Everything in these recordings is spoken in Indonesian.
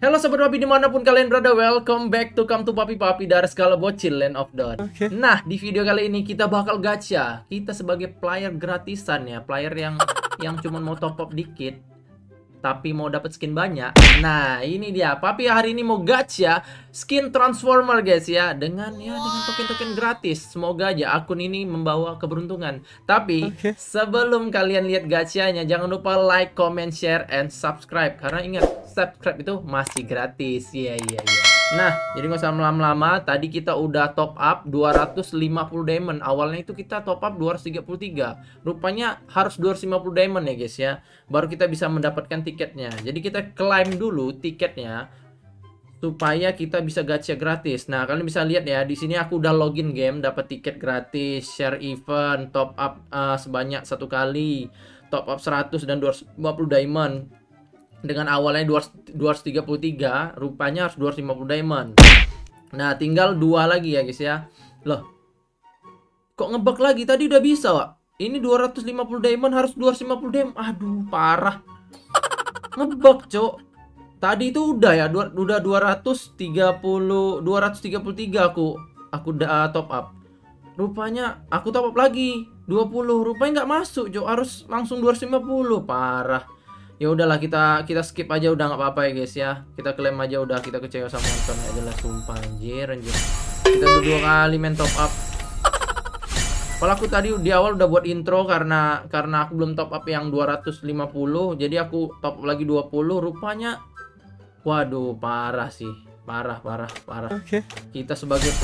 Halo Sobat Papi dimanapun kalian berada, welcome back to Come to Papi Papi dari Skala Bocil Land of Dawn. Nah, di video kali ini kita bakal gacha. Kita sebagai player gratisan ya, player yang cuma mau top up dikit tapi mau dapat skin banyak. Nah, ini dia. Papi hari ini mau gacha skin Transformer guys ya, dengan token-token gratis. Semoga aja akun ini membawa keberuntungan. Tapi sebelum kalian lihat gachanya, jangan lupa like, comment, share, and subscribe. Karena ingat, subscribe itu masih gratis. Iya. Nah, jadi nggak usah lama-lama. Tadi kita udah top up 250 diamond. Awalnya itu kita top up 233. Rupanya harus 250 diamond ya guys ya, baru kita bisa mendapatkan tiketnya. Jadi kita klaim dulu tiketnya supaya kita bisa gacha gratis. Nah, kalian bisa lihat ya, di sini aku udah login game, dapat tiket gratis, share event, top up sebanyak 1 kali, top up 100 dan 250 diamond. Dengan awalnya 233, rupanya harus 250 diamond. Nah, tinggal 2 lagi ya guys ya. Loh, kok ngebug lagi? Tadi udah bisa, Wak. Ini 250 diamond harus 250 diamond. Aduh, parah. Ngebug, Cok. Tadi itu udah ya, udah 233 aku udah top up. Rupanya aku top up lagi 20, rupanya nggak masuk, Cok. Harus langsung 250, parah. Ya udahlah, kita skip aja, udah nggak apa-apa ya guys ya. Kita klaim aja, udah kita kecewa sama nonton aja lah, sumpah anjir. Kita udah 2 kali main top up. Kalau aku tadi di awal udah buat intro karena aku belum top up yang 250, jadi aku top up lagi 20, rupanya waduh, parah sih. Parah. Kita sebagai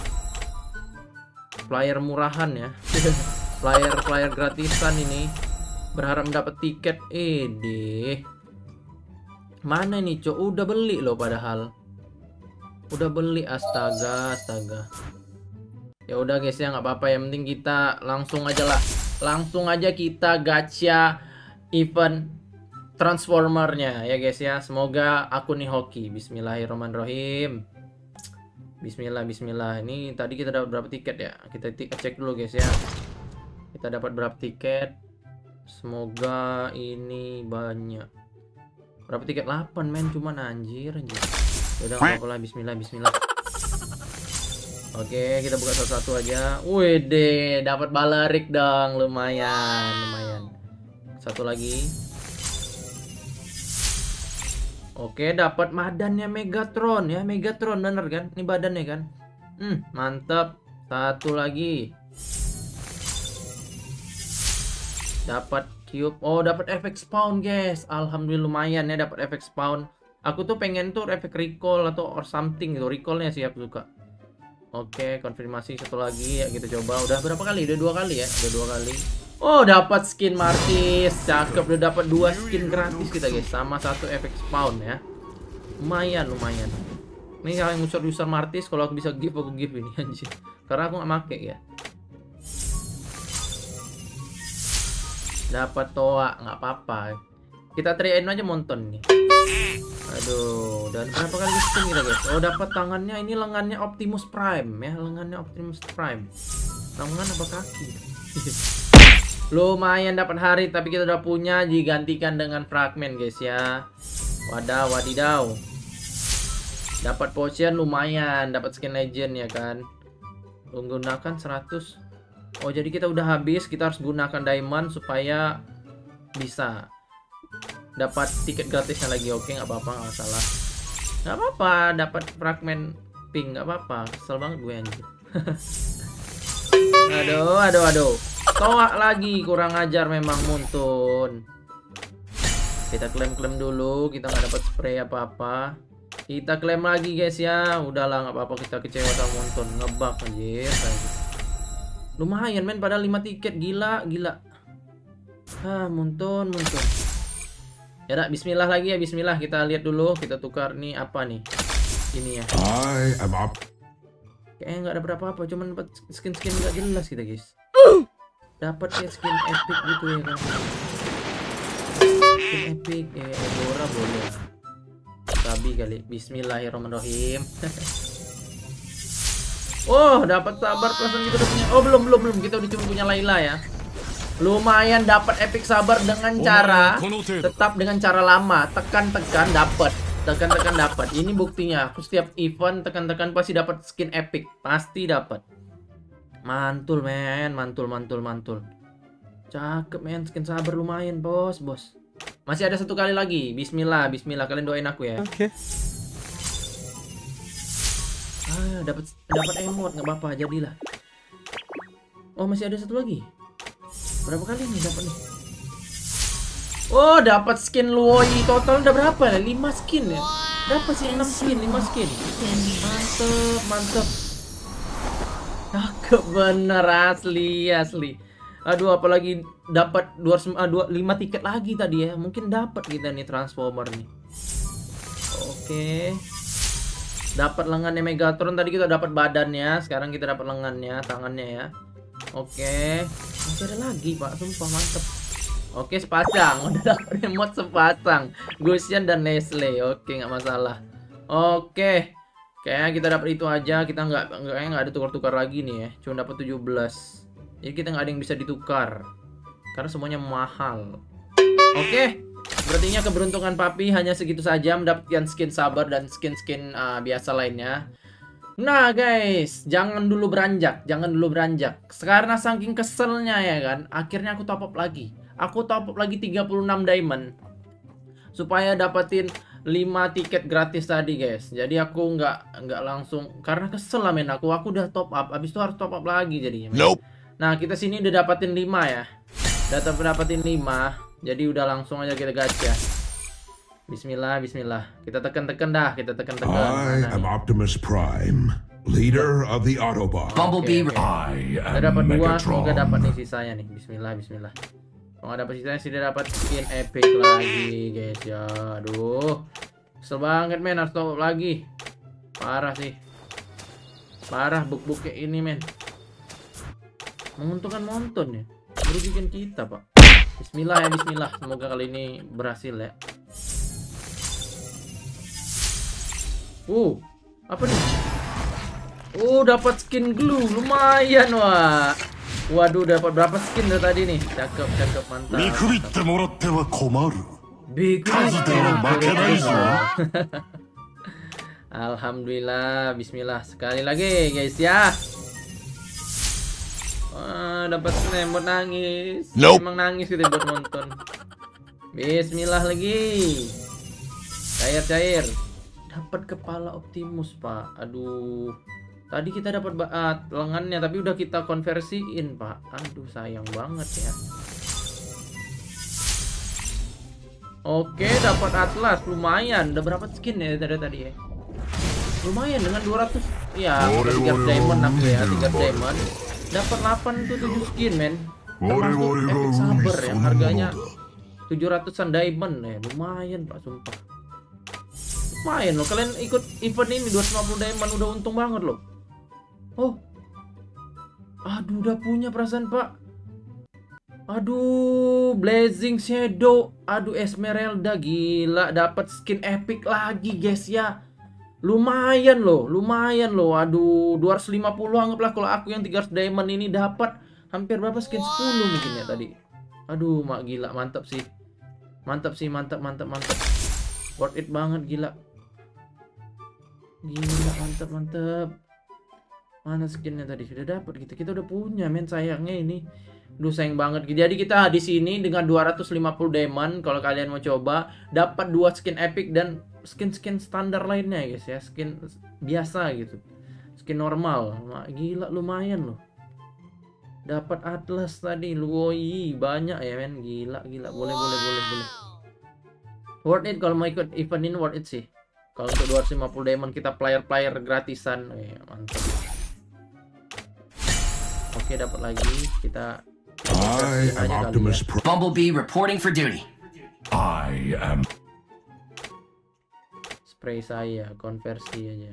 player murahan ya. player gratisan ini berharap mendapat tiket. Mana nih, Cok? Udah beli loh padahal. Udah beli, astaga. Ya udah guys ya, nggak apa-apa, yang penting kita langsung aja kita gacha event Transformernya ya guys ya. Semoga akun nih hoki. Bismillahirrahmanirrahim. Bismillah. Ini tadi kita dapat berapa tiket ya? Kita cek dulu guys ya. Kita dapat berapa tiket? Semoga ini banyak. Berapa tiket? 8 men, cuman anjir. Udah nggak apa-apa lah, bismillah. Oke, kita buka satu-satu aja. Wede, dapat balerik dong, lumayan. Satu lagi. Oke, dapat badannya Megatron ya, Megatron bener kan? Ini badannya kan? Mantap. Satu lagi. Dapat cube. Oh, dapat efek spawn guys. Alhamdulillah lumayan ya, dapat efek spawn. Aku tuh pengen tuh efek recall atau or something gitu. Recallnya sih aku suka. Oke, konfirmasi satu lagi ya, kita coba. Udah berapa kali? Udah 2 kali ya. Udah 2 kali. Oh, dapat skin Martis. Cakep, udah dapat 2 skin gratis kita guys, sama 1 efek spawn ya. Lumayan. Ini yang user Martis, kalau aku bisa give, aku give ini anjir. Karena aku nggak make ya. Dapat toa, nggak apa-apa. Kita tryin aja monton nih. Aduh, dan berapa kali skin kita guys? Oh, dapat tangannya, ini lengannya Optimus Prime ya, lengannya Optimus Prime. Lengan apa kaki? Lumayan dapat hari, tapi kita udah punya, digantikan dengan fragmen guys ya. Wadidaw. Dapat potion lumayan, dapat skin legend ya kan. Menggunakan 100. Oh, jadi kita udah habis, kita harus gunakan diamond supaya bisa dapat tiket gratisnya lagi. Oke, nggak apa-apa, nggak masalah. Nggak apa-apa, dapat fragmen pink, nggak apa-apa. Kesel banget gue anjir. Aduh. Toa lagi, kurang ajar memang Muntun. Kita klaim dulu, kita nggak dapat spray apa-apa. Kita klaim lagi guys ya. Udahlah, nggak apa-apa, kita kecewa sama Muntun. Ngebug anjir. Lumayan men, pada 5 tiket, gila. Muntun. Ya dah, bismillah lagi ya, bismillah. Kita lihat dulu, kita tukar nih apa nih? Ini ya. Kayaknya nggak ada berapa-apa, cuman dapat skin nggak jelas kita guys. Dapat ya skin epic gitu ya kan. Skin epic ya, Edora boleh. Sabi kali. Bismillahirrahmanirrahim. Oh, dapat sabar perasaan kita udah punya. Oh, belum. Kita udah cuma punya Layla ya. Lumayan dapat epic sabar dengan cara tetap dengan cara lama, tekan dapat. Tekan-tekan dapat. Ini buktinya. Aku setiap event tekan-tekan pasti dapat skin epic. Pasti dapat. Mantul men, mantul. Cakep men, skin sabar lumayan bos. Masih ada satu kali lagi. Bismillah. Kalian doain aku ya. Oke. Dapat emot nggak apa-apa, jadilah. Oh masih ada satu lagi. Berapa kali nih dapat nih? Oh dapat skin Luoi, total udah berapa ya? 5 skin ya? Berapa sih? 6 skin, 5 skin. Mantep. Cakep bener asli. Aduh apalagi dapat 5 tiket lagi tadi ya. Mungkin dapat kita nih Transformer nih. Oke. Dapat lengannya Megatron, tadi kita dapat badannya, sekarang kita dapat lengannya, tangannya ya. Oke. Masih ada lagi Pak, sumpah mantep. Oke sepasang, udah dapat remote sepasang, Gusion dan Leslie. Oke nggak masalah. Oke, kayaknya kita dapat itu aja, kita nggak ada tukar-tukar lagi nih ya, cuma dapat 17. Jadi kita nggak ada yang bisa ditukar karena semuanya mahal. Oke, berarti keberuntungan Papi hanya segitu saja, mendapatkan skin sabar dan skin biasa lainnya. Nah guys, jangan dulu beranjak. Karena saking keselnya ya kan, akhirnya aku top up lagi. Aku top up lagi 36 diamond supaya dapetin 5 tiket gratis tadi guys. Jadi aku nggak langsung, karena kesel lah men, aku udah top up, abis itu harus top up lagi jadinya men. Nope. Nah kita sini udah dapetin 5 ya. Dapetin 5. Jadi udah langsung aja kita gacha. Bismillah. Kita tekan-tekan dah, I am Optimus Prime, leader of the Autobot. Bumblebee. I Kita am dapat 2, semoga dapat nih Megatron. sisanya nih. Bismillah. Kalau nggak dapat sisanya sudah dapat skin epic lagi guys ya. Aduh. Kesel banget men, harus top up lagi. Parah sih. Parah buk-buk kayak ini men. Menguntungkan nonton ya. Merugikan kita Pak. Bismillah. Semoga kali ini berhasil ya. Apa nih? Dapat skin glue, lumayan wah. Waduh, dapat berapa skin dari tadi nih? Cakep, mantap. Alhamdulillah, bismillah. Sekali lagi guys ya. Dapat remote nangis. Nope. Emang nangis kita buat nonton. Bismillah lagi. Cair. Dapat kepala Optimus Pak. Aduh. Tadi kita dapat lengannya tapi udah kita konversiin Pak. Aduh sayang banget ya. Oke dapat Atlas lumayan. Udah berapa skin ya tadi ya? Lumayan dengan 200. Ya 3 diamond aku ya. 3 diamond. Dapat 8 tuh 7 skin men. Termasuk epic saber yang harganya 700an diamond ya. Lumayan Pak sumpah. Lumayan loh, kalian ikut event ini 250 diamond udah untung banget loh. Aduh udah punya perasaan Pak. Aduh Blazing Shadow, aduh Esmeralda, gila dapat skin epic lagi guys ya. Lumayan loh. Aduh 250 anggaplah, kalau aku yang 300 diamond ini dapat hampir berapa skin 10 mungkin ya tadi. Aduh mak gila, mantap sih. Mantap. Worth it banget gila. Mantap. Mana skinnya tadi? Sudah dapat kita udah punya men, sayangnya ini. Duh sayang banget. Jadi kita di sini dengan 250 diamond, kalau kalian mau coba dapat 2 skin epic dan skin standar lainnya guys ya, skin biasa gitu. Skin normal. Gila lumayan loh. Dapat Atlas tadi, Luoi banyak ya men, gila. Boleh. Worth it kalau mau ikut event ini, worth it sih. Kalau untuk 250 diamond kita player gratisan, mantap. Oke dapat lagi kita. I am Optimus Prime. Bumblebee reporting for duty. I am. Spray saya konversi aja.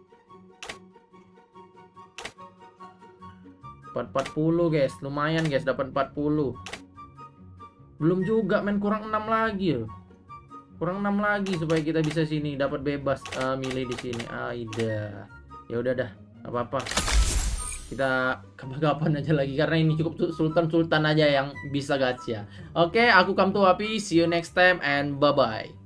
440 guys, lumayan guys, dapat 40. Belum juga men, kurang 6 lagi loh. Kurang 6 lagi supaya kita bisa sini dapat bebas milih di sini. Aida. Ya udah dah, enggak apa-apa. Kita kapan-kapan aja lagi karena ini cukup sultan aja yang bisa gacha. Oke, aku Kamtu Api, see you next time and bye bye.